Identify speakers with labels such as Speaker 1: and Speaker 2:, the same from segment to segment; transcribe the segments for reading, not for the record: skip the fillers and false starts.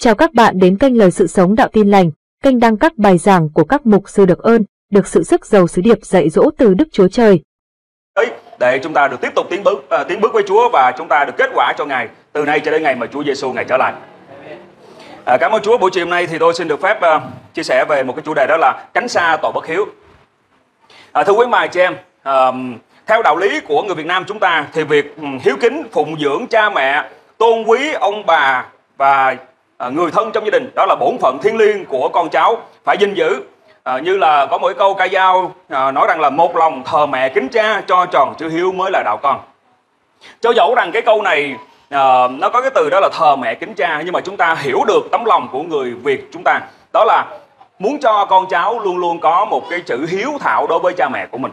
Speaker 1: Chào các bạn đến kênh Lời Sự Sống Đạo Tin Lành, kênh đăng các bài giảng của các mục sư được ơn, được sự sức giàu sứ điệp dạy dỗ từ Đức Chúa Trời.
Speaker 2: Để chúng ta được tiếp tục tiến bước với Chúa và chúng ta được kết quả cho Ngài từ nay cho đến ngày mà Chúa Giêsu Ngài trở lại. Cảm ơn Chúa. Buổi chiều hôm nay thì tôi xin được phép chia sẻ về một cái chủ đề, đó là tránh xa tội bất hiếu. Thưa quý bà chị em, theo đạo lý của người Việt Nam chúng ta thì việc hiếu kính, phụng dưỡng cha mẹ, tôn quý ông bà và người thân trong gia đình, đó là bổn phận thiêng liêng của con cháu phải gìn giữ. Như là có một câu ca dao nói rằng là một lòng thờ mẹ kính cha, cho tròn chữ hiếu mới là đạo con. Cho dẫu rằng cái câu này nó có cái từ đó là thờ mẹ kính cha, nhưng mà chúng ta hiểu được tấm lòng của người Việt chúng ta, đó là muốn cho con cháu luôn luôn có một cái chữ hiếu thảo đối với cha mẹ của mình.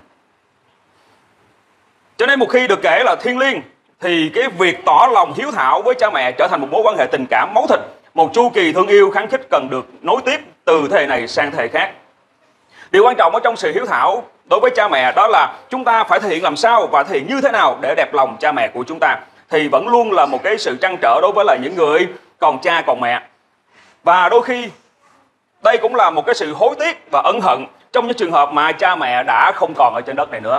Speaker 2: Cho nên một khi được kể là thiêng liêng thì cái việc tỏ lòng hiếu thảo với cha mẹ trở thành một mối quan hệ tình cảm máu thịt, một chu kỳ thương yêu khăng khít cần được nối tiếp từ thế hệ này sang thế hệ khác. Điều quan trọng ở trong sự hiếu thảo đối với cha mẹ đó là chúng ta phải thể hiện làm sao và thể hiện như thế nào để đẹp lòng cha mẹ của chúng ta, thì vẫn luôn là một cái sự trăn trở đối với là những người còn cha còn mẹ. Và đôi khi đây cũng là một cái sự hối tiếc và ân hận trong những trường hợp mà cha mẹ đã không còn ở trên đất này nữa.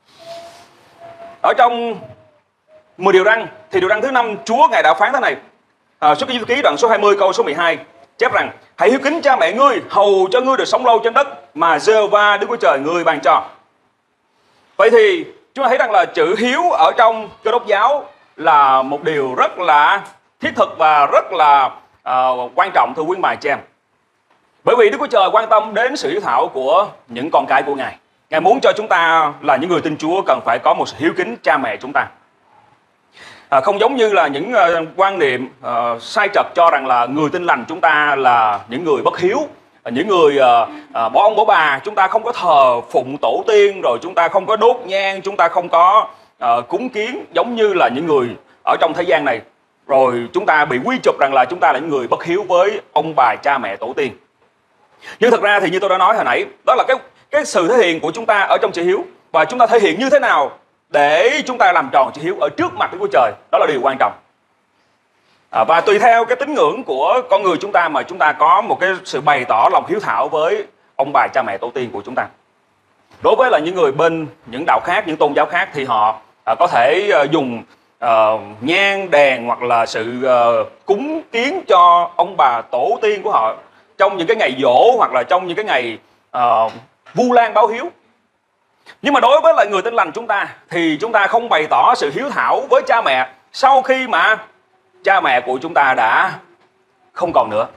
Speaker 2: Ở trong 10 điều răn thì điều răn thứ 5, Chúa Ngài đã phán thế này. Xuất Ký đoạn số 20 câu số 12 chép rằng: hãy hiếu kính cha mẹ ngươi, hầu cho ngươi được sống lâu trên đất mà Giê-hô-va Đức Chúa Trời ngươi ban cho. Vậy thì chúng ta thấy rằng là chữ hiếu ở trong Cơ Đốc giáo là một điều rất là thiết thực và rất là quan trọng, thưa quý bà chị em. Bởi vì Đức Chúa Trời quan tâm đến sự hiếu thảo của những con cái của Ngài. Ngài muốn cho chúng ta là những người tin Chúa cần phải có một sự hiếu kính cha mẹ chúng ta. Không giống như là những quan niệm sai trật cho rằng là người tin lành chúng ta là những người bất hiếu, những người bỏ ông bỏ bà, chúng ta không có thờ phụng tổ tiên, rồi chúng ta không có đốt nhang, chúng ta không có cúng kiến giống như là những người ở trong thế gian này. Rồi chúng ta bị quy chụp rằng là chúng ta là những người bất hiếu với ông bà cha mẹ tổ tiên. Nhưng thật ra thì như tôi đã nói hồi nãy, đó là cái sự thể hiện của chúng ta ở trong chữ hiếu, và chúng ta thể hiện như thế nào để chúng ta làm tròn chữ hiếu ở trước mặt Đức Chúa Trời, đó là điều quan trọng. Và tùy theo cái tín ngưỡng của con người chúng ta mà chúng ta có một cái sự bày tỏ lòng hiếu thảo với ông bà cha mẹ tổ tiên của chúng ta. Đối với là những người bên những đạo khác, những tôn giáo khác thì họ có thể dùng nhang đèn hoặc là sự cúng kiến cho ông bà tổ tiên của họ trong những cái ngày giỗ hoặc là trong những cái ngày vu lan báo hiếu. Nhưng mà đối với lại người tin lành chúng ta thì chúng ta không bày tỏ sự hiếu thảo với cha mẹ sau khi mà cha mẹ của chúng ta đã không còn nữa.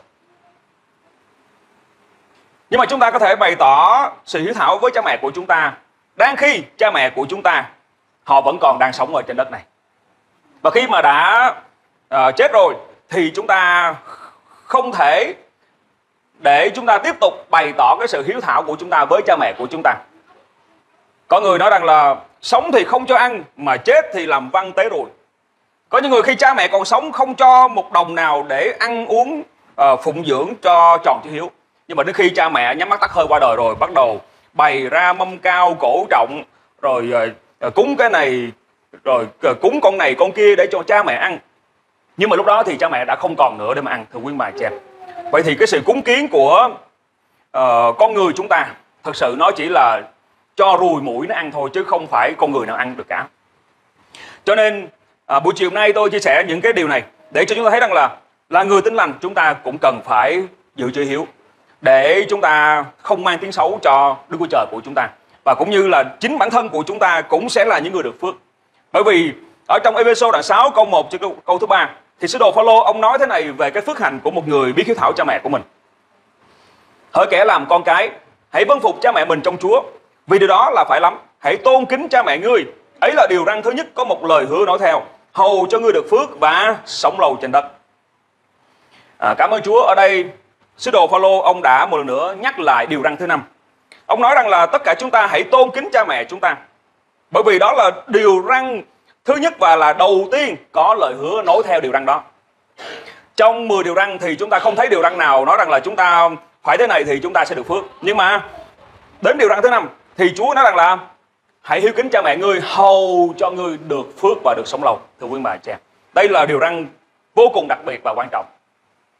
Speaker 2: Nhưng mà chúng ta có thể bày tỏ sự hiếu thảo với cha mẹ của chúng ta đang khi cha mẹ của chúng ta họ vẫn còn đang sống ở trên đất này. Và khi mà đã chết rồi thì chúng ta không thể để chúng ta tiếp tục bày tỏ cái sự hiếu thảo của chúng ta với cha mẹ của chúng ta. Có người nói rằng là sống thì không cho ăn, mà chết thì làm văn tế rồi. Có những người khi cha mẹ còn sống không cho một đồng nào để ăn uống phụng dưỡng cho tròn chữ hiếu. Nhưng mà đến khi cha mẹ nhắm mắt tắt hơi qua đời rồi, bắt đầu bày ra mâm cao cổ trọng, rồi cúng cái này, rồi cúng con này con kia để cho cha mẹ ăn. Nhưng mà lúc đó thì cha mẹ đã không còn nữa để mà ăn, thưa quý bà chị em. Vậy thì cái sự cúng kiến của con người chúng ta thật sự nó chỉ là cho ruồi muỗi nó ăn thôi, chứ không phải con người nào ăn được cả. Cho nên buổi chiều nay tôi chia sẻ những cái điều này để cho chúng ta thấy rằng là người tin lành chúng ta cũng cần phải giữ chữ hiếu để chúng ta không mang tiếng xấu cho Đức Chúa Trời của chúng ta, và cũng như là chính bản thân của chúng ta cũng sẽ là những người được phước. Bởi vì ở trong Ê-phê-sô đoạn 6 câu 1 cho câu thứ 3 thì sứ đồ Phao-lô ông nói thế này về cái phước hạnh của một người biết hiếu thảo cha mẹ của mình. Hỡi kẻ làm con cái, hãy vâng phục cha mẹ mình trong Chúa, vì điều đó là phải lắm. Hãy tôn kính cha mẹ ngươi, ấy là điều răn thứ nhất có một lời hứa nói theo: hầu cho ngươi được phước và sống lâu trên đất. Cảm ơn Chúa. Ở đây sứ đồ Phao-lô ông đã một lần nữa nhắc lại điều răn thứ 5. Ông nói rằng là tất cả chúng ta hãy tôn kính cha mẹ chúng ta, bởi vì đó là điều răn thứ nhất và là đầu tiên có lời hứa nối theo điều răn đó. Trong 10 điều răn thì chúng ta không thấy điều răn nào nói rằng là chúng ta phải thế này thì chúng ta sẽ được phước. Nhưng mà đến điều răn thứ 5 thì Chúa nói rằng là hãy hiếu kính cha mẹ ngươi, hầu cho ngươi được phước và được sống lâu, thưa quý bà chị em. Đây là điều răn vô cùng đặc biệt và quan trọng.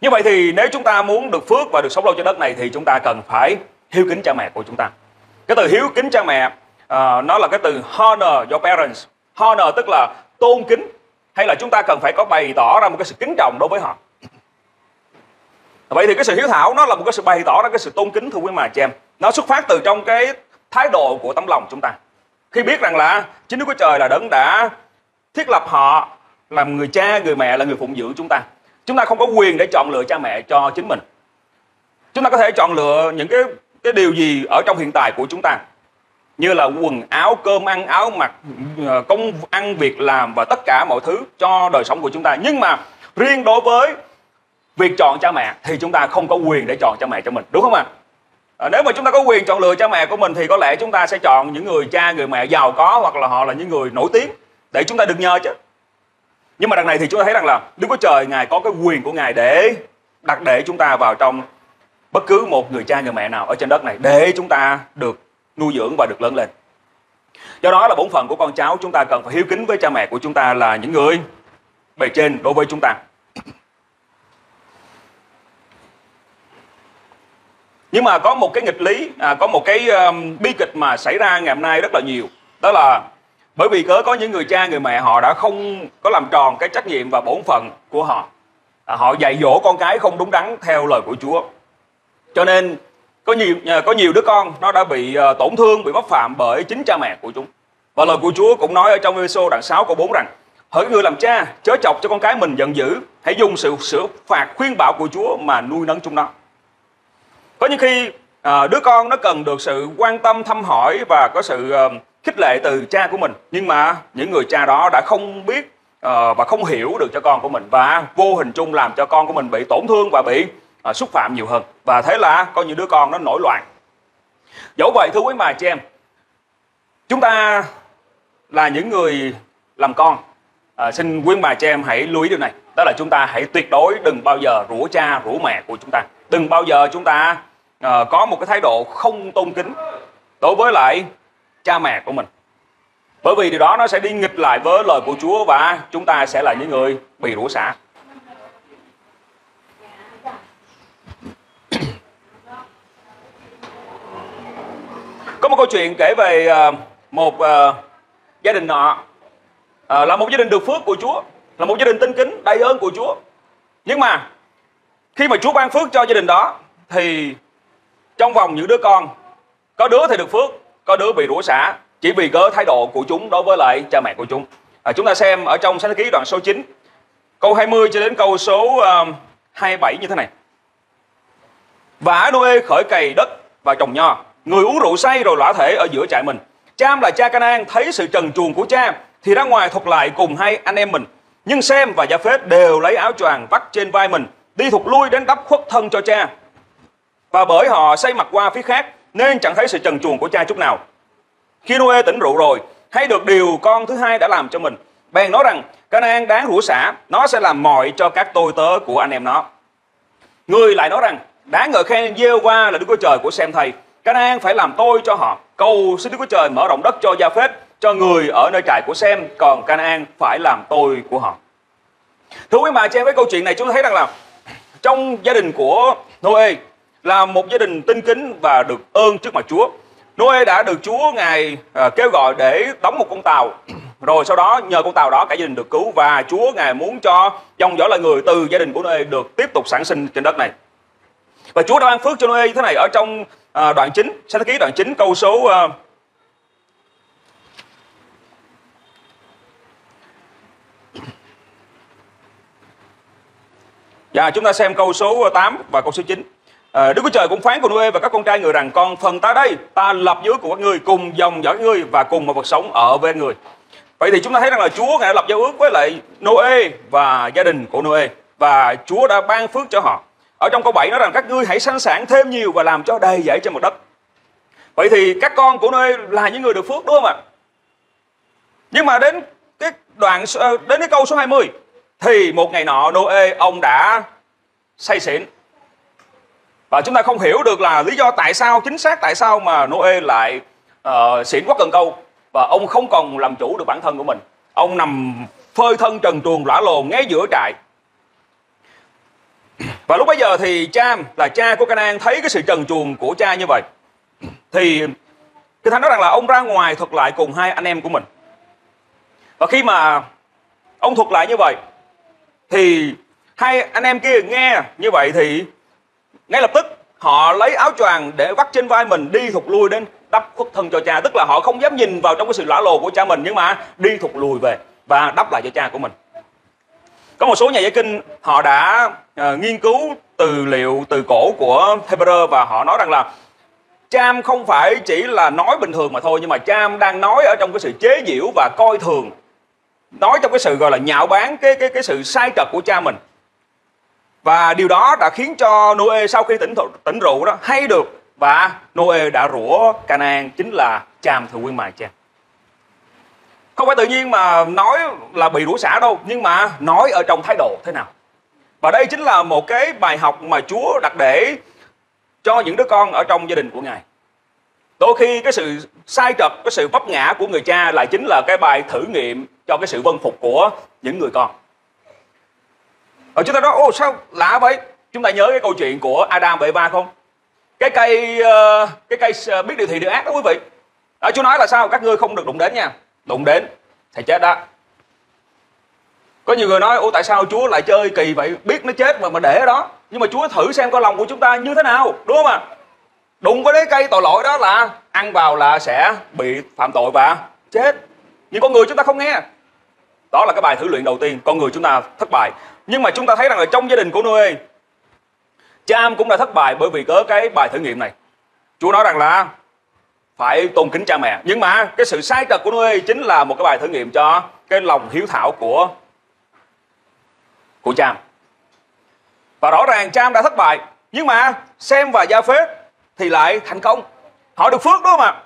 Speaker 2: Như vậy thì nếu chúng ta muốn được phước và được sống lâu trên đất này thì chúng ta cần phải hiếu kính cha mẹ của chúng ta. Cái từ hiếu kính cha mẹ nó là cái từ honor your parents. Honor tức là tôn kính, hay là chúng ta cần phải có bày tỏ ra một cái sự kính trọng đối với họ. Vậy thì cái sự hiếu thảo nó là một cái sự bày tỏ ra cái sự tôn kính, thưa quý bà chị em. Nó xuất phát từ trong cái thái độ của tấm lòng chúng ta. Khi biết rằng là chính Đức Chúa Trời là đấng đã thiết lập họ làm người cha, người mẹ, là người phụng dưỡng chúng ta. Chúng ta không có quyền để chọn lựa cha mẹ cho chính mình. Chúng ta có thể chọn lựa những cái điều gì ở trong hiện tại của chúng ta, như là quần áo, cơm ăn, áo mặc, công ăn, việc làm và tất cả mọi thứ cho đời sống của chúng ta. Nhưng mà riêng đối với việc chọn cha mẹ thì chúng ta không có quyền để chọn cha mẹ cho mình, đúng không ạ? Nếu mà chúng ta có quyền chọn lựa cha mẹ của mình thì có lẽ chúng ta sẽ chọn những người cha, người mẹ giàu có, hoặc là họ là những người nổi tiếng để chúng ta được nhờ chứ. Nhưng mà đằng này thì chúng ta thấy rằng là Đức Chúa Trời Ngài có cái quyền của Ngài để đặt để chúng ta vào trong bất cứ một người cha, người mẹ nào ở trên đất này để chúng ta được nuôi dưỡng và được lớn lên. Do đó là bổn phận của con cháu, chúng ta cần phải hiếu kính với cha mẹ của chúng ta là những người bề trên đối với chúng ta. Nhưng mà có một cái nghịch lý, có một cái bi kịch mà xảy ra ngày hôm nay rất là nhiều. Đó là bởi vì có những người cha, người mẹ họ đã không có làm tròn cái trách nhiệm và bổn phận của họ. Họ dạy dỗ con cái không đúng đắn theo lời của Chúa. Cho nên có nhiều đứa con nó đã bị tổn thương, bị mắc phạm bởi chính cha mẹ của chúng. Và lời của Chúa cũng nói ở trong Ê-phê-sô đoạn 6 câu 4 rằng: hỡi người làm cha, chớ chọc cho con cái mình giận dữ, hãy dùng sự sửa phạt khuyên bảo của Chúa mà nuôi nấng chúng nó. Có những khi đứa con nó cần được sự quan tâm, thăm hỏi và có sự khích lệ từ cha của mình, nhưng mà những người cha đó đã không biết và không hiểu được cho con của mình, và vô hình chung làm cho con của mình bị tổn thương và bị xúc phạm nhiều hơn. Và thế là có những đứa con nó nổi loạn. Dẫu vậy thưa quý bà chị em, chúng ta là những người làm con, xin quý bà chị em hãy lưu ý điều này. Đó là chúng ta hãy tuyệt đối đừng bao giờ rủa cha, rủa mẹ của chúng ta. Đừng bao giờ chúng ta có một cái thái độ không tôn kính đối với lại cha mẹ của mình. Bởi vì điều đó nó sẽ đi nghịch lại với lời của Chúa và chúng ta sẽ là những người bị rủa xả. Có một câu chuyện kể về một gia đình nọ, là một gia đình được phước của Chúa, là một gia đình tinh kính, đầy ơn của Chúa. Nhưng mà khi mà Chúa ban phước cho gia đình đó thì trong vòng những đứa con, có đứa thì được phước, có đứa bị rủa xả chỉ vì cớ thái độ của chúng đối với lại cha mẹ của chúng. Chúng ta xem ở trong Sách Ký đoạn số 9 câu 20 cho đến câu số 27 như thế này: và Noe khởi cày đất và trồng nho, người uống rượu say rồi lõa thể ở giữa trại mình. Cham là cha Canaan thấy sự trần truồng của cha thì ra ngoài thuật lại cùng hai anh em mình. Nhưng Sem và Gia-phết đều lấy áo choàng vắt trên vai mình, đi thụt lui đến đắp khuất thân cho cha. Và bởi họ xoay mặt qua phía khác nên chẳng thấy sự trần truồng của cha chút nào. Khi Noe tỉnh rượu rồi, hay được điều con thứ hai đã làm cho mình, bèn nói rằng Canaan đáng rủa xả, nó sẽ làm mọi cho các tôi tớ của anh em nó. Người lại nói rằng đáng ngợi khen Giê-hô-va là Đức Chúa Trời của Sem thầy, Canaan phải làm tôi cho họ. Cầu xin Đức Chúa Trời mở rộng đất cho Gia-phết, cho người ở nơi trại của Sem, còn Canaan phải làm tôi của họ. Thưa quý bà chị em, với câu chuyện này chúng ta thấy rằng là trong gia đình của Noe là một gia đình tinh kính và được ơn trước mặt Chúa. Noe đã được Chúa Ngài kêu gọi để đóng một con tàu, rồi sau đó nhờ con tàu đó cả gia đình được cứu, và Chúa Ngài muốn cho dòng dõi loài người từ gia đình của Noe được tiếp tục sản sinh trên đất này. Và Chúa đã ban phước cho Noe như thế này ở trong đoạn 9, Sách Ký đoạn 9 câu số chúng ta xem câu số 8 và câu số 9. Đức Chúa Trời cũng phán cùng Noe và các con trai người rằng: còn phần ta đây, ta lập giao ước của các ngươi cùng dòng dõi các ngươi và cùng một vật sống ở với người. Vậy thì chúng ta thấy rằng là Chúa Ngài đã lập giao ước với lại Noe và gia đình của Noe, và Chúa đã ban phước cho họ. Ở trong câu 7 nói rằng các ngươi hãy sanh sản thêm nhiều và làm cho đầy dẫy trên mặt đất. Vậy thì các con của Noe là những người được phước, đúng không ạ? Nhưng mà đến cái câu số 20 thì một ngày nọ Noe ông đã say xỉn. Và chúng ta không hiểu được là lý do chính xác tại sao mà Noe lại xỉn quá cần câu, và ông không còn làm chủ được bản thân của mình. Ông nằm phơi thân trần truồng lõa lồ ngay giữa trại. Và lúc bấy giờ thì Cham là cha của Canaan thấy cái sự trần truồng của cha như vậy, thì Kinh Thánh nói rằng là ông ra ngoài thuật lại cùng hai anh em của mình. Và khi mà ông thuật lại như vậy thì hai anh em kia nghe như vậy thì ngay lập tức họ lấy áo choàng để vắt trên vai mình, đi thụt lui đến đắp khuất thân cho cha. Tức là họ không dám nhìn vào trong cái sự lõa lồ của cha mình, nhưng mà đi thụt lùi về và đắp lại cho cha của mình. Có một số nhà giải kinh họ đã nghiên cứu từ liệu từ cổ của Hebrew, và họ nói rằng là Cham không phải chỉ là nói bình thường mà thôi, nhưng mà Cham đang nói ở trong cái sự chế giễu và coi thường, nói trong cái sự gọi là nhạo báng cái sự sai trật của cha mình. Và điều đó đã khiến cho Noe sau khi tỉnh rượu đó hay được, và Noe đã rủa Canaan chính là Cham thù nguyên mài cha. Không phải tự nhiên mà nói là bị rủa xả đâu, nhưng mà nói ở trong thái độ thế nào. Và đây chính là một cái bài học mà Chúa đặt để cho những đứa con ở trong gia đình của Ngài. Đôi khi cái sự sai trật, cái sự vấp ngã của người cha lại chính là cái bài thử nghiệm cho cái sự vâng phục của những người con. Rồi chúng ta nói, sao lạ vậy? Chúng ta nhớ cái câu chuyện của Adam và Eva không? Cái cây biết điều thiện điều ác đó quý vị. Chúa nói là sao? Các ngươi không được đụng đến nha. Đụng đến thì chết đó. Có nhiều người nói, tại sao Chúa lại chơi kỳ vậy? Biết nó chết mà để ở đó. Nhưng mà Chúa thử xem coi lòng của chúng ta như thế nào, đúng không ạ? Đụng với cái cây tội lỗi đó là ăn vào là sẽ bị phạm tội và chết. Nhưng con người chúng ta không nghe. Đó là cái bài thử luyện đầu tiên, con người chúng ta thất bại. Nhưng mà chúng ta thấy rằng là trong gia đình của Noe, Cham cũng đã thất bại bởi vì có cái bài thử nghiệm này. Chúa nói rằng là phải tôn kính cha mẹ. Nhưng mà cái sự sai trật của Noe chính là một cái bài thử nghiệm cho cái lòng hiếu thảo của Cham. Và rõ ràng Cham đã thất bại, nhưng mà Sem và Gia-phết thì lại thành công. Họ được phước, đúng không ạ?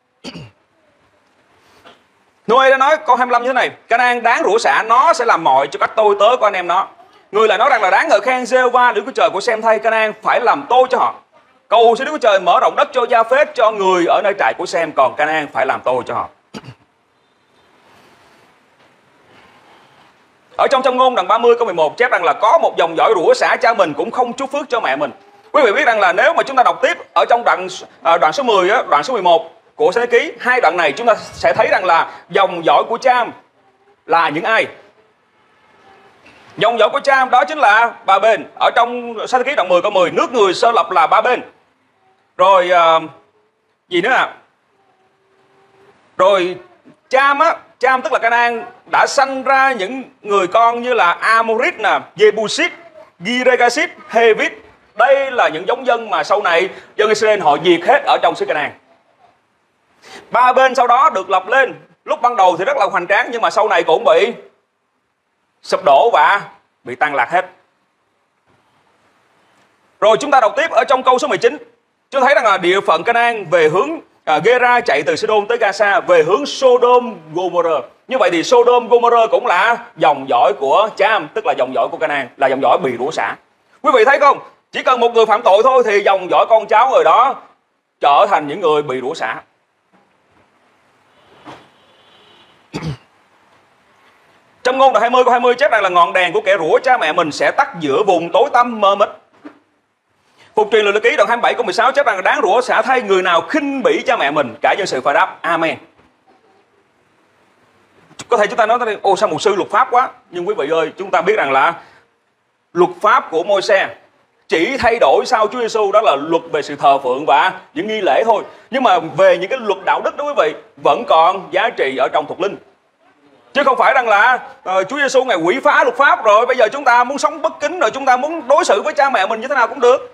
Speaker 2: Noe đã nói câu 25 như thế này: Canaan đáng rủa xả, nó sẽ làm mọi cho các tôi tớ của anh em nó. Người lại nói rằng là đáng ngợi khen Giê-hô-va Đức Chúa Trời của Sem thay, Canaan phải làm tôi cho họ. Cầu xin Đức Chúa Trời mở rộng đất cho Gia-phết, cho người ở nơi trại của Sem, còn Canaan phải làm tôi cho họ. Ở trong Châm Ngôn đoạn 30 câu 11 chép rằng là có một dòng dõi rủa xả cha mình cũng không chúc phước cho mẹ mình. Quý vị biết rằng là nếu mà chúng ta đọc tiếp ở trong đoạn số 10 đoạn số 11 của Sách Ký, hai đoạn này chúng ta sẽ thấy rằng là dòng dõi của Cham là những ai? Dòng dõi của Cham đó chính là Ba Bên. Ở trong Sách Ký đoạn 10 câu 10, nước người sơ lập là Ba Bên. Rồi gì nữa ạ? Rồi Cham tức là Canaan đã sanh ra những người con như là Amorit, Jebusit, Giregasit, Hevit. Đây là những giống dân mà sau này dân Israel họ diệt hết ở trong xứ Canaan. Ba Bên sau đó được lập lên, lúc ban đầu thì rất là hoành tráng, nhưng mà sau này cũng bị sụp đổ và bị tan lạc hết. Rồi chúng ta đọc tiếp ở trong câu số 19, chúng thấy rằng là địa phận Canaan về hướng Gera chạy từ Sodom tới Gaza về hướng Sodom Gomorrah. Như vậy thì Sodom Gomorrah cũng là dòng dõi của Cham, tức là dòng dõi của Canaan, là dòng dõi bị rủa xả. Quý vị thấy không? Chỉ cần một người phạm tội thôi thì dòng dõi con cháu người đó trở thành những người bị rủa xả. Trong Ngôn đoạn 20 câu 20 chép rằng là ngọn đèn của kẻ rủa cha mẹ mình sẽ tắt giữa vùng tối tăm mờ mịt. Phục truyền Luật Lệ Ký đoạn 27 câu 16 chép rằng là đáng rủa xả thay người nào khinh bỉ cha mẹ mình, cả dân sự phải đáp Amen. Có thể chúng ta nói sao mục sư luật pháp quá, nhưng quý vị ơi, chúng ta biết rằng là luật pháp của Môi-se chỉ thay đổi sau Chúa Giêsu, đó là luật về sự thờ phượng và những nghi lễ thôi. Nhưng mà về những cái luật đạo đức đó quý vị vẫn còn giá trị ở trong thuộc linh. Chứ không phải rằng là Chúa Giêsu Ngài quỷ phá luật pháp rồi bây giờ chúng ta muốn sống bất kính, rồi chúng ta muốn đối xử với cha mẹ mình như thế nào cũng được.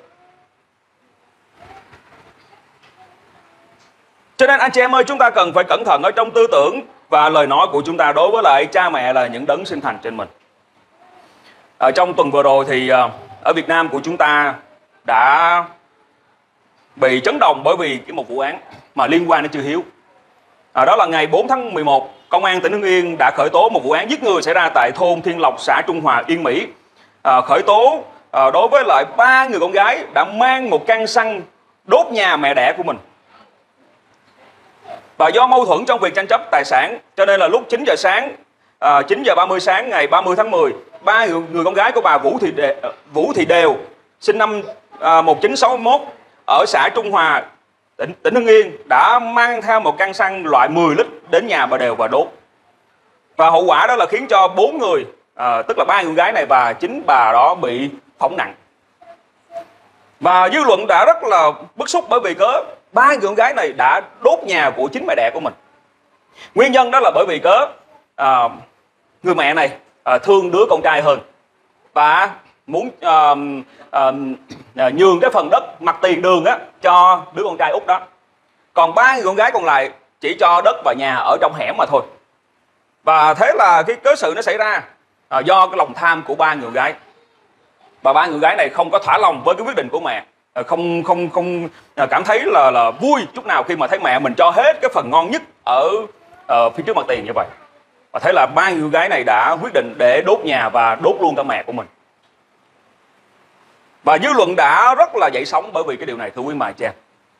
Speaker 2: Cho nên anh chị em ơi, chúng ta cần phải cẩn thận ở trong tư tưởng và lời nói của chúng ta đối với lại cha mẹ là những đấng sinh thành trên mình. Ở trong tuần vừa rồi thì ở Việt Nam của chúng ta đã bị chấn động bởi vì một vụ án mà liên quan đến chư hiếu. Đó là ngày 4 tháng 11, Công an tỉnh Hưng Yên đã khởi tố một vụ án giết người xảy ra tại thôn Thiên Lộc, xã Trung Hòa, Yên Mỹ. Khởi tố đối với lại 3 người con gái đã mang một căn xăng đốt nhà mẹ đẻ của mình. Và do mâu thuẫn trong việc tranh chấp tài sản, cho nên là lúc 9 giờ 30 sáng ngày 30 tháng 10, 3 người con gái của bà Vũ Thị Đều sinh năm 1961 ở xã Trung Hòa, tỉnh Hưng Yên đã mang theo một căn xăng loại 10 lít đến nhà bà Đều và đốt. Và hậu quả đó là khiến cho 4 người, tức là 3 người gái này và chính bà đó bị phỏng nặng. Và dư luận đã rất là bức xúc bởi vì cớ 3 người con gái này đã đốt nhà của chính mẹ đẻ của mình. Nguyên nhân đó là bởi vì cớ người mẹ này thương đứa con trai hơn và muốn nhường cái phần đất mặt tiền đường á cho đứa con trai út đó. Còn 3 người con gái còn lại chỉ cho đất và nhà ở trong hẻm mà thôi. Và thế là cái cớ sự nó xảy ra do cái lòng tham của 3 người gái. Và 3 người gái này không có thỏa lòng với cái quyết định của mẹ, không cảm thấy là vui chút nào khi mà thấy mẹ mình cho hết cái phần ngon nhất ở phía trước mặt tiền như vậy. Và thế là 3 người gái này đã quyết định để đốt nhà và đốt luôn cả mẹ của mình. Và dư luận đã rất là dậy sóng bởi vì cái điều này, thưa quý bà chị em.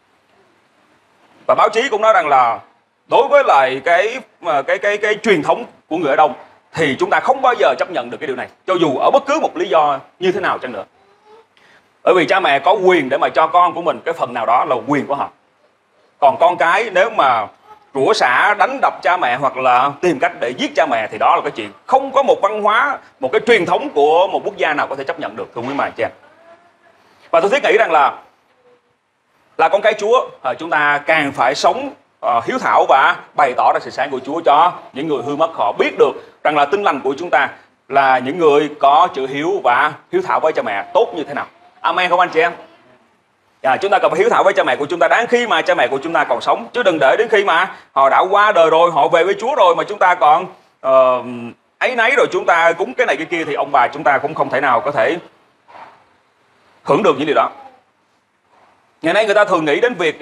Speaker 2: Và báo chí cũng nói rằng là đối với lại cái truyền thống của người ở Đông thì chúng ta không bao giờ chấp nhận được cái điều này, cho dù ở bất cứ một lý do như thế nào chăng nữa. Bởi vì cha mẹ có quyền để mà cho con của mình cái phần nào đó là quyền của họ. Còn con cái nếu mà rủa xả, đánh đập cha mẹ hoặc là tìm cách để giết cha mẹ thì đó là cái chuyện không có một văn hóa, một cái truyền thống của một quốc gia nào có thể chấp nhận được, thưa quý bà chị em. Và tôi thiết nghĩ rằng là con cái Chúa, chúng ta càng phải sống hiếu thảo và bày tỏ ra sự sáng của Chúa cho những người hư mất, họ biết được rằng là Tin Lành của chúng ta là những người có chữ hiếu và hiếu thảo với cha mẹ tốt như thế nào. Amen không anh chị em? Chúng ta cần phải hiếu thảo với cha mẹ của chúng ta đáng khi mà cha mẹ của chúng ta còn sống, chứ đừng để đến khi mà họ đã qua đời rồi, họ về với Chúa rồi mà chúng ta còn áy náy rồi chúng ta cúng cái này cái kia thì ông bà chúng ta cũng không thể nào có thể hưởng được những điều đó. Ngày nay người ta thường nghĩ đến việc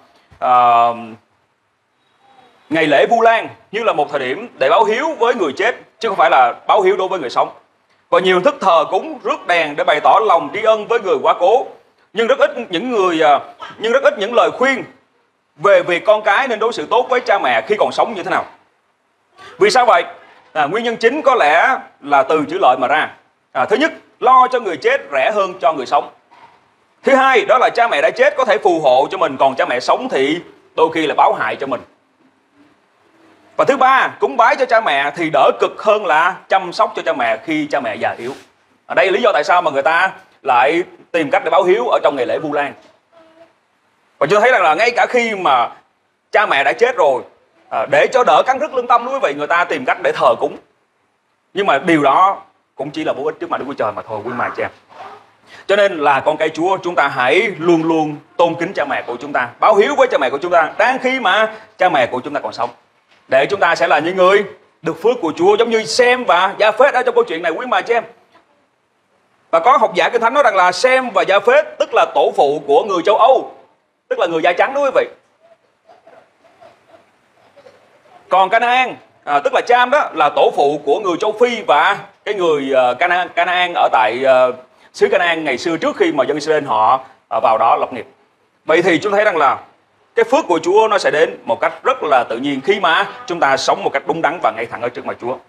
Speaker 2: ngày lễ Vu Lan như là một thời điểm để báo hiếu với người chết, chứ không phải là báo hiếu đối với người sống. Và nhiều hình thức thờ cúng, rước đèn để bày tỏ lòng tri ân với người quá cố. Nhưng rất ít những lời khuyên về việc con cái nên đối xử tốt với cha mẹ khi còn sống như thế nào. Vì sao vậy? Nguyên nhân chính có lẽ là từ chữ lợi mà ra. Thứ nhất, lo cho người chết rẻ hơn cho người sống. Thứ hai, đó là cha mẹ đã chết có thể phù hộ cho mình, còn cha mẹ sống thì đôi khi là báo hại cho mình. Và thứ ba, cúng bái cho cha mẹ thì đỡ cực hơn là chăm sóc cho cha mẹ khi cha mẹ già yếu. Đây là lý do tại sao mà người ta lại tìm cách để báo hiếu ở trong ngày lễ Vu Lan. Và chúng thấy rằng là ngay cả khi mà cha mẹ đã chết rồi, để cho đỡ cắn rứt lương tâm, đúng quý vị, người ta tìm cách để thờ cúng. Nhưng mà điều đó cũng chỉ là vô ích trước mặt Đức Chúa Trời mà thôi, quý bà chị em. Cho nên là con cái Chúa, chúng ta hãy luôn luôn tôn kính cha mẹ của chúng ta, báo hiếu với cha mẹ của chúng ta đang khi mà cha mẹ của chúng ta còn sống, để chúng ta sẽ là những người được phước của Chúa, giống như Sem và Gia-phết ở trong câu chuyện này, quý bà chị em. Và có học giả Kinh Thánh nói rằng là Sem và Gia-phết tức là tổ phụ của người châu Âu, tức là người da trắng, đúng quý vị. Còn Canaan, tức là Cham đó, là tổ phụ của người châu Phi và cái người Canaan ở tại xứ Canaan ngày xưa trước khi mà dân Israel họ vào đó lập nghiệp. Vậy thì chúng thấy rằng là cái phước của Chúa nó sẽ đến một cách rất là tự nhiên khi mà chúng ta sống một cách đúng đắn và ngay thẳng ở trước mặt Chúa.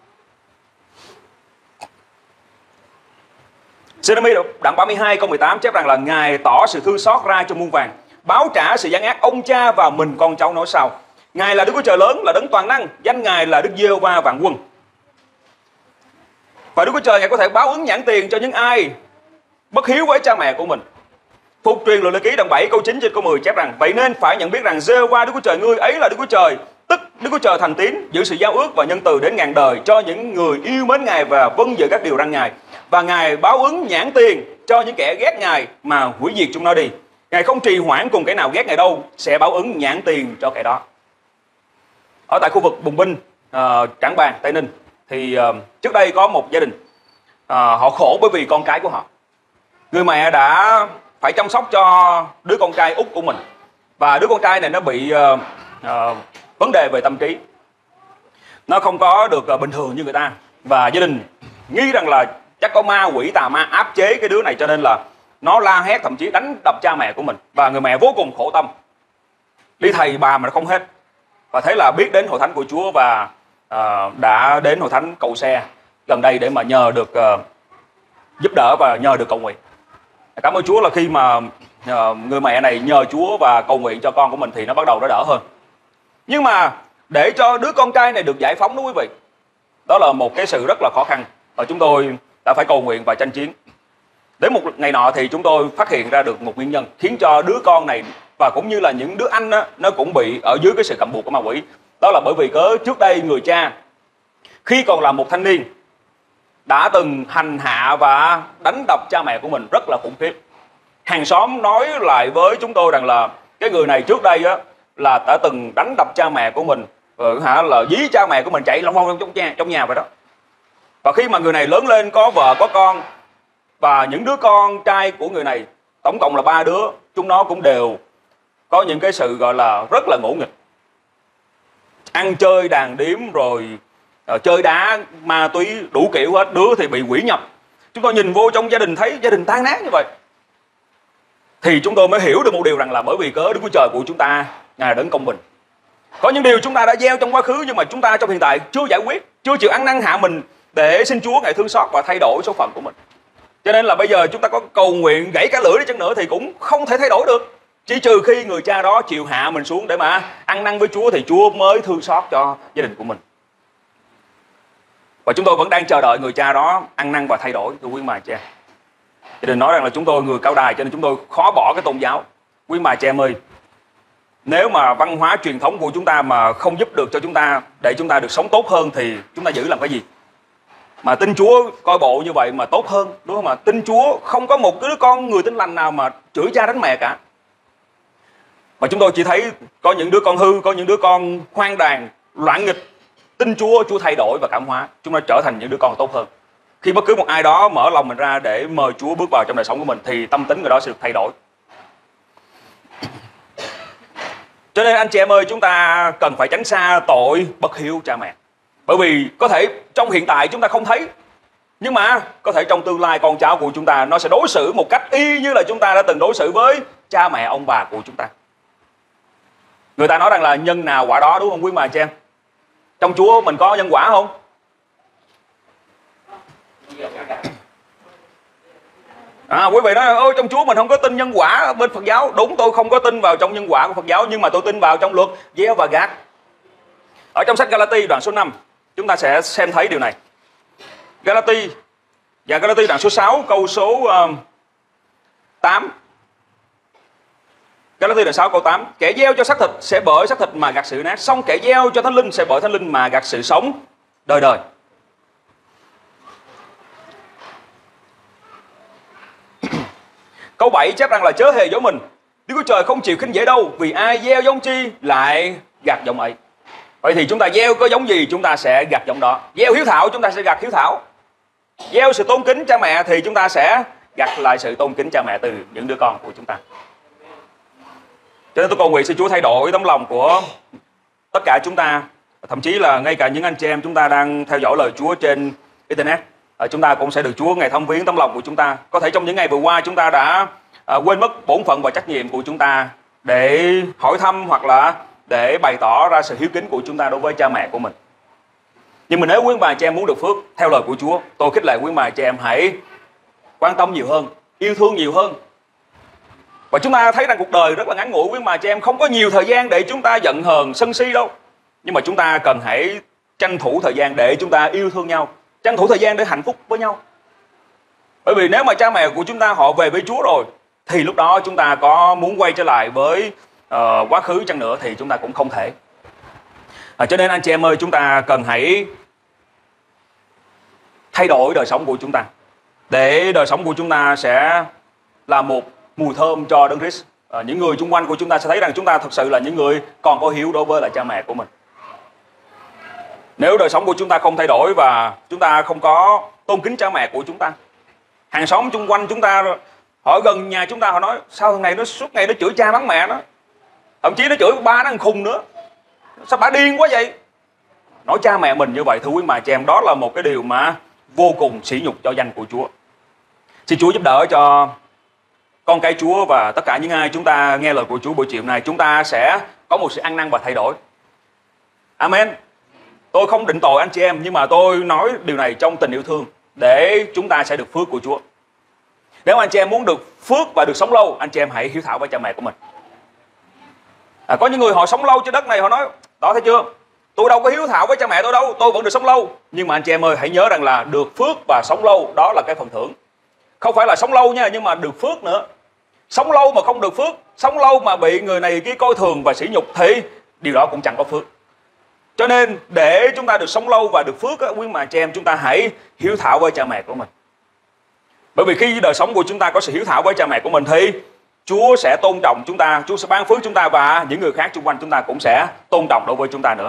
Speaker 2: Sê-rê-mi đoạn 32 câu 18 chép rằng là Ngài tỏ sự thương xót ra cho muôn vàng, báo trả sự gian ác ông cha và mình con cháu nói sau. Ngài là Đức Chúa Trời lớn, là đấng toàn năng, danh Ngài là Đức Giê-hô-va vạn quân. Và Đức Chúa Trời Ngài có thể báo ứng nhãn tiền cho những ai bất hiếu với cha mẹ của mình. Phục truyền Luật Lệ Ký đoạn 7 câu 9 trên câu 10 chép rằng vậy nên phải nhận biết rằng Giê-hô-va Đức Chúa Trời ngươi ấy là Đức Chúa Trời, tức Đức Chúa Trời thành tín, giữ sự giao ước và nhân từ đến ngàn đời cho những người yêu mến Ngài và vâng giữ các điều răn Ngài. Và Ngài báo ứng nhãn tiền cho những kẻ ghét Ngài mà hủy diệt chúng nó đi. Ngài không trì hoãn cùng kẻ nào ghét Ngài đâu, sẽ báo ứng nhãn tiền cho kẻ đó. Ở tại khu vực Bùng Binh, Trảng Bàng, Tây Ninh thì trước đây có một gia đình, họ khổ bởi vì con cái của họ. Người mẹ đã phải chăm sóc cho đứa con trai út của mình, và đứa con trai này nó bị vấn đề về tâm trí, nó không có được bình thường như người ta, và gia đình nghi rằng là chắc có ma quỷ tà ma áp chế cái đứa này, cho nên là nó la hét, thậm chí đánh đập cha mẹ của mình. Và người mẹ vô cùng khổ tâm, đi thầy bà mà không hết. Và thế là biết đến hội thánh của Chúa và đã đến hội thánh Cầu Xe gần đây để mà nhờ được giúp đỡ và nhờ được cầu nguyện. Cảm ơn Chúa là khi mà người mẹ này nhờ Chúa và cầu nguyện cho con của mình thì nó bắt đầu nó đỡ hơn. Nhưng mà để cho đứa con trai này được giải phóng đó quý vị, đó là một cái sự rất là khó khăn và chúng tôi đã phải cầu nguyện và tranh chiến. Đến một ngày nọ thì chúng tôi phát hiện ra được một nguyên nhân khiến cho đứa con này và cũng như là những đứa anh đó, nó cũng bị ở dưới cái sự cầm buộc của ma quỷ. Đó là bởi vì trước đây người cha khi còn là một thanh niên đã từng hành hạ và đánh đập cha mẹ của mình rất là khủng khiếp. Hàng xóm nói lại với chúng tôi rằng là cái người này trước đây á, là đã từng đánh đập cha mẹ của mình, là dí cha mẹ của mình chạy long vong trong nhà vậy đó. Và khi mà người này lớn lên có vợ có con, và những đứa con trai của người này tổng cộng là 3 đứa, chúng nó cũng đều có những cái sự gọi là rất là ngỗ nghịch, ăn chơi đàn điếm rồi chơi đá ma túy đủ kiểu hết. Đứa thì bị quỷ nhập. Chúng tôi nhìn vô trong gia đình thấy gia đình tan nát như vậy thì chúng tôi mới hiểu được một điều rằng là bởi vì cớ Đức Chúa Trời của chúng ta Ngài là đấng công bình. Có những điều chúng ta đã gieo trong quá khứ nhưng mà chúng ta trong hiện tại chưa giải quyết, chưa chịu ăn năn hạ mình để xin Chúa Ngài thương xót và thay đổi số phận của mình. Cho nên là bây giờ chúng ta có cầu nguyện gãy cả lưỡi đi chăng nữa thì cũng không thể thay đổi được. Chỉ trừ khi người cha đó chịu hạ mình xuống để mà ăn năn với Chúa thì Chúa mới thương xót cho gia đình của mình. Và chúng tôi vẫn đang chờ đợi người cha đó ăn năn và thay đổi, thưa quý bà chị em. Cho nên nói rằng là chúng tôi người cao đài cho nên chúng tôi khó bỏ cái tôn giáo. Quý bà chị em ơi, nếu mà văn hóa truyền thống của chúng ta mà không giúp được cho chúng ta để chúng ta được sống tốt hơn thì chúng ta giữ làm cái gì? Mà tin Chúa coi bộ như vậy mà tốt hơn, đúng không ạ? Tin Chúa không có một đứa con người tin lành nào mà chửi cha đánh mẹ cả. Mà chúng tôi chỉ thấy có những đứa con hư, có những đứa con hoang đàn, loạn nghịch. Tin Chúa, Chúa thay đổi và cảm hóa, chúng ta trở thành những đứa con tốt hơn. Khi bất cứ một ai đó mở lòng mình ra để mời Chúa bước vào trong đời sống của mình thì tâm tính người đó sẽ được thay đổi. Cho nên anh chị em ơi, chúng ta cần phải tránh xa tội bất hiếu cha mẹ. Bởi vì có thể trong hiện tại chúng ta không thấy, nhưng mà có thể trong tương lai con cháu của chúng ta nó sẽ đối xử một cách y như là chúng ta đã từng đối xử với cha mẹ ông bà của chúng ta. Người ta nói rằng là nhân nào quả đó, đúng không quý bà chị em? Trong Chúa mình có nhân quả không? Quý vị nói ôi trong Chúa mình không có tin nhân quả bên Phật giáo. Đúng, tôi không có tin vào trong nhân quả của Phật giáo, nhưng mà tôi tin vào trong luật gieo và gặt. Ở trong sách Galati đoạn số 5 chúng ta sẽ xem thấy điều này. Galati đoạn số 6 câu số 8. Galati đoạn 6 câu 8. Kẻ gieo cho xác thịt sẽ bởi xác thịt mà gặt sự nát, song kẻ gieo cho thánh linh sẽ bởi thánh linh mà gặt sự sống đời đời. Câu 7 chép rằng là chớ hề dối mình, Đức Chúa Trời không chịu khinh dễ đâu, vì ai gieo giống chi lại gặt giống ấy. Vậy thì chúng ta gieo có giống gì chúng ta sẽ gặt giống đó. Gieo hiếu thảo chúng ta sẽ gặt hiếu thảo. Gieo sự tôn kính cha mẹ thì chúng ta sẽ gặt lại sự tôn kính cha mẹ từ những đứa con của chúng ta. Cho nên tôi cầu nguyện xin Chúa thay đổi tấm lòng của tất cả chúng ta, thậm chí là ngay cả những anh chị em chúng ta đang theo dõi lời Chúa trên Internet. Chúng ta cũng sẽ được Chúa Ngài thăm viếng tấm lòng của chúng ta. Có thể trong những ngày vừa qua chúng ta đã quên mất bổn phận và trách nhiệm của chúng ta để hỏi thăm hoặc là để bày tỏ ra sự hiếu kính của chúng ta đối với cha mẹ của mình. Nhưng mà nếu quý bà chị em muốn được phước theo lời của Chúa, tôi khích lệ quý bà chị em hãy quan tâm nhiều hơn, yêu thương nhiều hơn. Và chúng ta thấy rằng cuộc đời rất là ngắn ngủi, quý bà chị em không có nhiều thời gian để chúng ta giận hờn sân si đâu. Nhưng mà chúng ta cần hãy tranh thủ thời gian để chúng ta yêu thương nhau, tranh thủ thời gian để hạnh phúc với nhau. Bởi vì nếu mà cha mẹ của chúng ta họ về với Chúa rồi thì lúc đó chúng ta có muốn quay trở lại với quá khứ chăng nữa thì chúng ta cũng không thể. Cho nên anh chị em ơi, chúng ta cần hãy thay đổi đời sống của chúng ta để đời sống của chúng ta sẽ là một mùi thơm cho Đấng Christ. Những người xung quanh của chúng ta sẽ thấy rằng chúng ta thật sự là những người còn có hiếu đối với lại cha mẹ của mình. Nếu đời sống của chúng ta không thay đổi và chúng ta không có tôn kính cha mẹ của chúng ta, hàng xóm xung quanh chúng ta, họ gần nhà chúng ta họ nói sao thằng này nó suốt ngày nó chửi cha mắng mẹ nó, thậm chí nó chửi ba nó thằng khùng nữa, sao bà điên quá vậy. Nói cha mẹ mình như vậy, thưa quý bà chị em, đó là một cái điều mà vô cùng sỉ nhục cho danh của Chúa. Xin Chúa giúp đỡ cho con cái Chúa và tất cả những ai chúng ta nghe lời của Chúa buổi chiều này, chúng ta sẽ có một sự ăn năn và thay đổi. Amen. Tôi không định tội anh chị em, nhưng mà tôi nói điều này trong tình yêu thương để chúng ta sẽ được phước của Chúa. Nếu anh chị em muốn được phước và được sống lâu, anh chị em hãy hiếu thảo với cha mẹ của mình. Có những người họ sống lâu trên đất này, họ nói đó, thấy chưa, tôi đâu có hiếu thảo với cha mẹ tôi đâu, tôi vẫn được sống lâu. Nhưng mà anh chị em ơi, hãy nhớ rằng là được phước và sống lâu đó là cái phần thưởng. Không phải là sống lâu nha, nhưng mà được phước nữa. Sống lâu mà không được phước, sống lâu mà bị người này kia coi thường và sỉ nhục thì điều đó cũng chẳng có phước. Cho nên để chúng ta được sống lâu và được phước, quý mà chị em, chúng ta hãy hiếu thảo với cha mẹ của mình. Bởi vì khi đời sống của chúng ta có sự hiếu thảo với cha mẹ của mình thì Chúa sẽ tôn trọng chúng ta, Chúa sẽ ban phước chúng ta, và những người khác xung quanh chúng ta cũng sẽ tôn trọng đối với chúng ta nữa.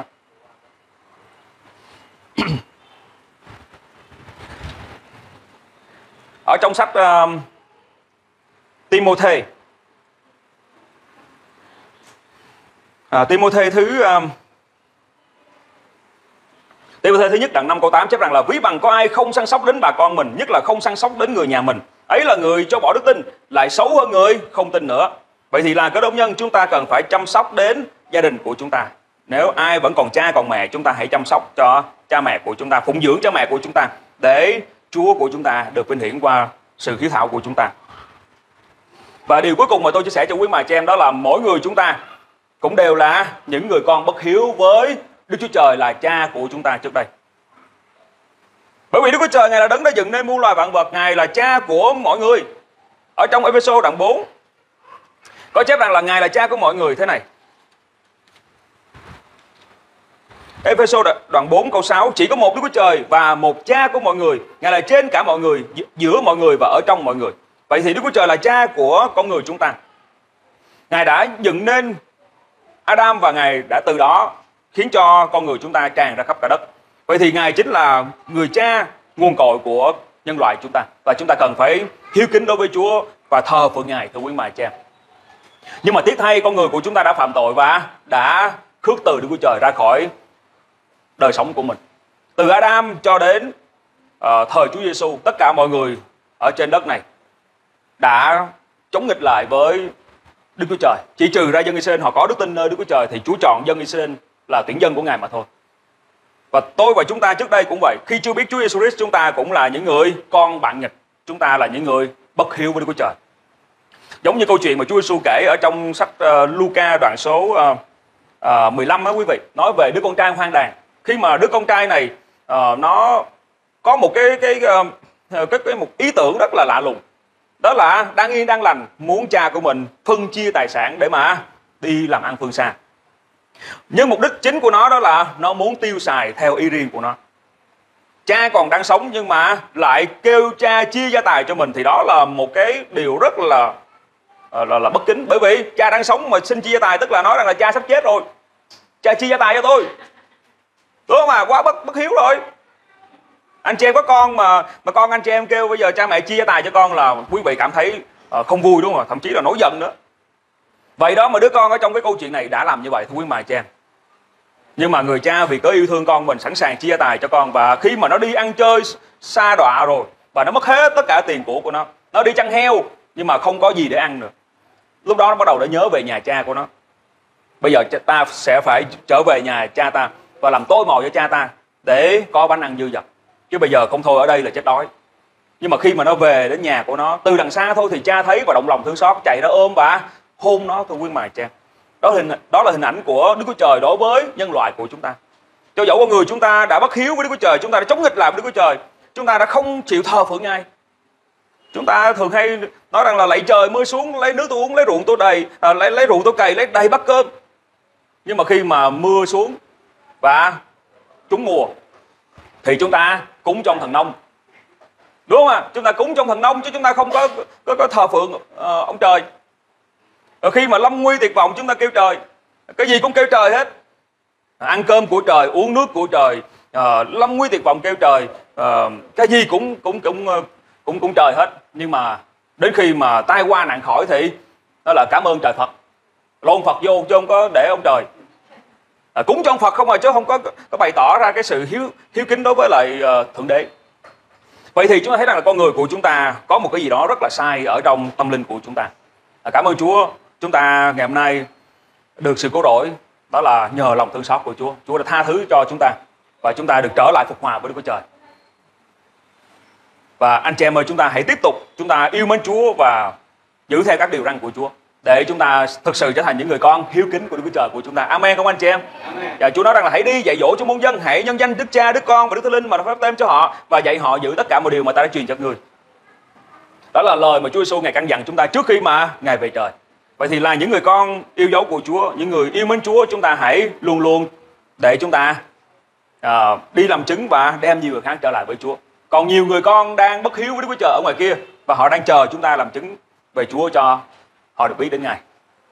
Speaker 2: Ở trong sách Timôthê, Timôthê thứ nhất đoạn 5 câu 8 chép rằng là: ví bằng có ai không săn sóc đến bà con mình, nhất là không săn sóc đến người nhà mình, ấy là người cho bỏ đức tin, lại xấu hơn người không tin nữa. Vậy thì là cơ đốc nhân, chúng ta cần phải chăm sóc đến gia đình của chúng ta. Nếu ai vẫn còn cha còn mẹ, chúng ta hãy chăm sóc cho cha mẹ của chúng ta, phụng dưỡng cha mẹ của chúng ta, để Chúa của chúng ta được vinh hiển qua sự hiếu thảo của chúng ta. Và điều cuối cùng mà tôi chia sẻ cho quý bà chị em đó là mỗi người chúng ta cũng đều là những người con bất hiếu với Đức Chúa Trời là cha của chúng ta trước đây. Bởi vì Đức Chúa Trời Ngài là đấng đã dựng nên muôn loài vạn vật, Ngài là cha của mọi người. Ở trong Ê-phê-sô đoạn 4 có chép rằng là Ngài là cha của mọi người thế này. Ê-phê-sô đoạn 4 câu 6: chỉ có một Đức Chúa Trời và một cha của mọi người, Ngài là trên cả mọi người, giữa mọi người và ở trong mọi người. Vậy thì Đức Chúa Trời là cha của con người chúng ta. Ngài đã dựng nên Adam và Ngài đã từ đó khiến cho con người chúng ta tràn ra khắp cả đất. Vậy thì Ngài chính là người cha nguồn cội của nhân loại chúng ta, và chúng ta cần phải hiếu kính đối với Chúa và thờ phượng Ngài, thưa quý bà cha. Nhưng mà tiếc thay, con người của chúng ta đã phạm tội và đã khước từ Đức Chúa Trời ra khỏi đời sống của mình. Từ Adam cho đến thời Chúa Giêsu, tất cả mọi người ở trên đất này đã chống nghịch lại với Đức Chúa Trời. Chỉ trừ ra dân Israel, họ có đức tin nơi Đức Chúa Trời, thì Chúa chọn dân Israel là tuyển dân của Ngài mà thôi. Và tôi và chúng ta trước đây cũng vậy. Khi chưa biết Chúa Giêsu Christ, chúng ta cũng là những người con bạn nghịch. Chúng ta là những người bất hiếu với Đức Chúa Trời. Giống như câu chuyện mà Chúa Giêsu kể ở trong sách Luca đoạn số 15 đó quý vị, nói về đứa con trai hoang đàn. Khi mà đứa con trai này nó có một một ý tưởng rất là lạ lùng. Đó là đang yên đang lành, muốn cha của mình phân chia tài sản để mà đi làm ăn phương xa. Nhưng mục đích chính của nó đó là nó muốn tiêu xài theo ý riêng của nó. Cha còn đang sống nhưng mà lại kêu cha chia gia tài cho mình, thì đó là một cái điều rất là bất kính. Bởi vì cha đang sống mà xin chia gia tài, tức là nói rằng là cha sắp chết rồi, cha chia gia tài cho tôi, đúng không à? Quá bất hiếu rồi. Anh chị em có con mà con anh chị em kêu bây giờ cha mẹ chia gia tài cho con là quý vị cảm thấy không vui, đúng không ạ? Thậm chí là nổi giận nữa. Vậy đó mà đứa con ở trong cái câu chuyện này đã làm như vậy, thưa quý bà chị em. Nhưng mà người cha vì cớ yêu thương con mình sẵn sàng chia gia tài cho con, và khi mà nó đi ăn chơi xa đọa rồi và nó mất hết tất cả tiền của nó đi chăn heo nhưng mà không có gì để ăn nữa, lúc đó nó bắt đầu đã nhớ về nhà cha của nó. Bây giờ ta sẽ phải trở về nhà cha ta và làm tôi mồi cho cha ta để có bánh ăn dư dật, chứ bây giờ không thôi ở đây là chết đói. Nhưng mà khi mà nó về đến nhà của nó, từ đằng xa thôi thì cha thấy và động lòng thương xót, chạy ra ôm và hôn nó, thưa quý bà cha. Đó là hình ảnh của Đức Chúa Trời đối với nhân loại của chúng ta. Cho dẫu con người chúng ta đã bất hiếu với Đức Chúa Trời, chúng ta đã chống nghịch lại với Đức Chúa Trời, chúng ta đã không chịu thờ phượng Ngài. Chúng ta thường hay nói rằng là lạy trời mưa xuống, lấy nước tôi uống, lấy ruộng tôi đầy, lấy ruộng tôi cày, lấy đầy bát cơm. Nhưng mà khi mà mưa xuống và trúng mùa thì chúng ta cúng trong thần nông, đúng không ạ? Chúng ta cúng trong thần nông chứ chúng ta không có thờ phượng ông trời. Rồi khi mà lâm nguy tuyệt vọng, chúng ta kêu trời, cái gì cũng kêu trời hết. Ăn cơm của trời, uống nước của trời, lâm nguy tuyệt vọng kêu trời, cái gì cũng trời hết. Nhưng mà đến khi mà tai qua nạn khỏi thì đó là cảm ơn trời Phật, lộn Phật vô chứ không có để ông trời. Cúng cho ông Phật không, chứ không có bày tỏ ra cái sự hiếu kính đối với lại Thượng Đế. Vậy thì chúng ta thấy rằng là con người của chúng ta có một cái gì đó rất là sai ở trong tâm linh của chúng ta. Cảm ơn Chúa, chúng ta ngày hôm nay được sự cứu rỗi, đó là nhờ lòng thương xót của Chúa. Chúa đã tha thứ cho chúng ta và chúng ta được trở lại phục hòa với Đức Chúa Trời. Và anh chị em ơi, chúng ta hãy tiếp tục chúng ta yêu mến Chúa và giữ theo các điều răn của Chúa để chúng ta thực sự trở thành những người con hiếu kính của Đức Chúa Trời của chúng ta. Amen không anh chị em? Và Chúa nói rằng là hãy đi dạy dỗ cho muôn dân, hãy nhân danh Đức Cha, Đức Con và Đức Thánh Linh mà phép tem cho họ và dạy họ giữ tất cả mọi điều mà ta đã truyền cho người. Đó là lời mà Chúa Giêsu Ngài căn dặn chúng ta trước khi mà Ngài về trời. Vậy thì là những người con yêu dấu của Chúa, những người yêu mến Chúa, chúng ta hãy luôn luôn để chúng ta đi làm chứng và đem nhiều người khác trở lại với Chúa. Còn nhiều người con đang bất hiếu với Đức Chúa Trời ở ngoài kia và họ đang chờ chúng ta làm chứng về Chúa cho họ được biết đến Ngài.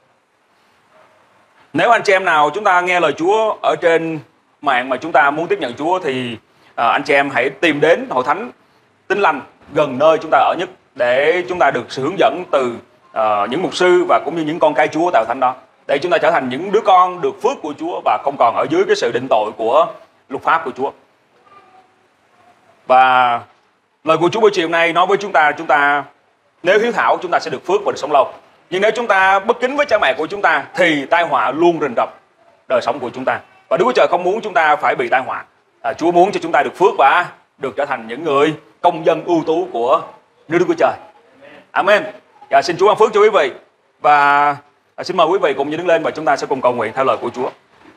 Speaker 2: Nếu anh chị em nào chúng ta nghe lời Chúa ở trên mạng mà chúng ta muốn tiếp nhận Chúa thì anh chị em hãy tìm đến hội thánh Tin Lành gần nơi chúng ta ở nhất để chúng ta được sự hướng dẫn từ những mục sư và cũng như những con cái Chúa tại hội thánh đó, để chúng ta trở thành những đứa con được phước của Chúa và không còn ở dưới cái sự định tội của luật pháp của Chúa. Và lời của Chúa buổi chiều nay nói với chúng ta nếu hiếu thảo chúng ta sẽ được phước và được sống lâu. Nhưng nếu chúng ta bất kính với cha mẹ của chúng ta thì tai họa luôn rình rập đời sống của chúng ta. Và Đức Chúa Trời không muốn chúng ta phải bị tai họa. Chúa muốn cho chúng ta được phước và được trở thành những người công dân ưu tú của nước Đức Chúa Trời. Amen. Và xin Chúa ban phước cho quý vị. Và xin mời quý vị cùng nhau đứng lên và chúng ta sẽ cùng cầu nguyện theo lời của Chúa.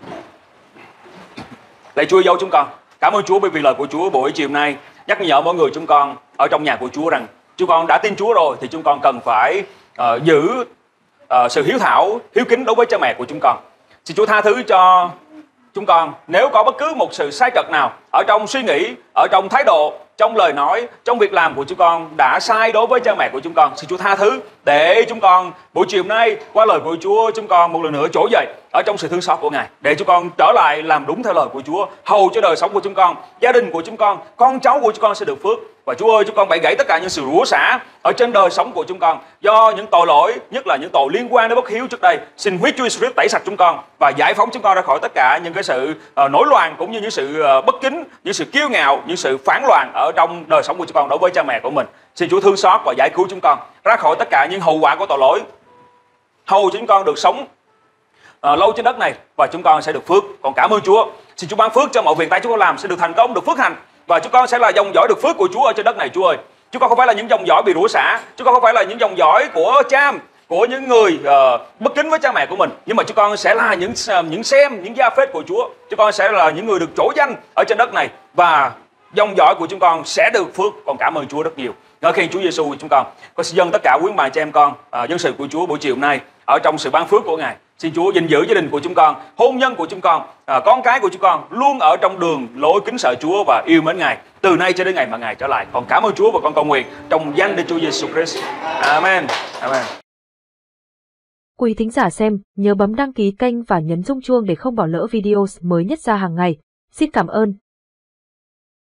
Speaker 2: Lạy Chúa dấu chúng con. Cảm ơn Chúa bởi vì lời của Chúa buổi chiều nay nhắc nhở mỗi người chúng con ở trong nhà của Chúa rằng chúng con đã tin Chúa rồi thì chúng con cần phải giữ sự hiếu thảo, hiếu kính đối với cha mẹ của chúng con. Xin Chúa tha thứ cho chúng con nếu có bất cứ một sự sai trật nào ở trong suy nghĩ, ở trong thái độ, trong lời nói, trong việc làm của chúng con đã sai đối với cha mẹ của chúng con. Xin Chúa tha thứ để chúng con buổi chiều nay qua lời của Chúa chúng con một lần nữa trỗi dậy ở trong sự thương xót của Ngài, để chúng con trở lại làm đúng theo lời của Chúa, hầu cho đời sống của chúng con, gia đình của chúng con cháu của chúng con sẽ được phước. Và Chúa ơi, chúng con bẻ gãy tất cả những sự rủa xả ở trên đời sống của chúng con do những tội lỗi, nhất là những tội liên quan đến bất hiếu trước đây. Xin huyết Chúa Giêsu Christ tẩy sạch chúng con và giải phóng chúng con ra khỏi tất cả những cái sự nổi loạn cũng như những sự bất kính, những sự kiêu ngạo, những sự phản loạn ở trong đời sống của chúng con đối với cha mẹ của mình. Xin Chúa thương xót và giải cứu chúng con ra khỏi tất cả những hậu quả của tội lỗi, hầu chúng con được sống lâu trên đất này và chúng con sẽ được phước. Còn cảm ơn Chúa, xin Chúa ban phước cho mọi việc tay chúng con làm sẽ được thành công, được phước hạnh, và chúng con sẽ là dòng dõi được phước của Chúa ở trên đất này. Chúa ơi, chúng con không phải là những dòng dõi bị rủa xả, chúng con không phải là những dòng dõi của của những người bất kính với cha mẹ của mình, nhưng mà chúng con sẽ là những gia phết của Chúa. Chúng con sẽ là những người được trổ danh ở trên đất này và dòng dõi của chúng con sẽ được phước. Còn cảm ơn Chúa rất nhiều. Ngợi khen Chúa Giêsu của chúng con. Con xin dâng tất cả quý bà chị em con dân sự của Chúa buổi chiều hôm nay ở trong sự ban phước của Ngài. Xin Chúa gìn giữ gia đình của chúng con, hôn nhân của chúng con cái của chúng con luôn ở trong đường lối kính sợ Chúa và yêu mến Ngài từ nay cho đến ngày mà Ngài trở lại. Còn cảm ơn Chúa và con cầu nguyện trong danh Đức Chúa Giêsu Christ. Amen. Amen.
Speaker 1: Quý thính giả xem, nhớ bấm đăng ký kênh và nhấn rung chuông để không bỏ lỡ video mới nhất ra hàng ngày. Xin cảm ơn.